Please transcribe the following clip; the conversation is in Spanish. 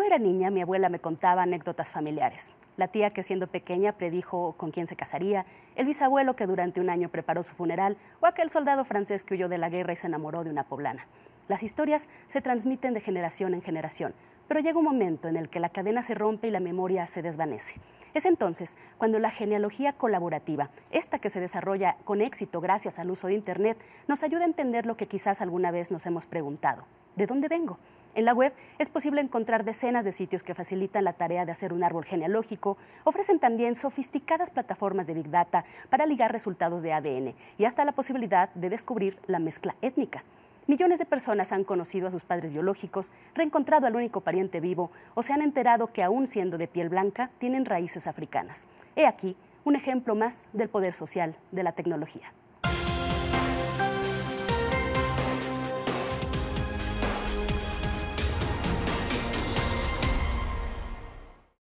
era niña, mi abuela me contaba anécdotas familiares. La tía que siendo pequeña predijo con quién se casaría, el bisabuelo que durante un año preparó su funeral o aquel soldado francés que huyó de la guerra y se enamoró de una poblana. Las historias se transmiten de generación en generación, pero llega un momento en el que la cadena se rompe y la memoria se desvanece. Es entonces cuando la genealogía colaborativa, esta que se desarrolla con éxito gracias al uso de Internet, nos ayuda a entender lo que quizás alguna vez nos hemos preguntado: ¿de dónde vengo? En la web es posible encontrar decenas de sitios que facilitan la tarea de hacer un árbol genealógico, ofrecen también sofisticadas plataformas de Big Data para ligar resultados de ADN y hasta la posibilidad de descubrir la mezcla étnica. Millones de personas han conocido a sus padres biológicos, reencontrado al único pariente vivo o se han enterado que, aún siendo de piel blanca, tienen raíces africanas. He aquí un ejemplo más del poder social de la tecnología.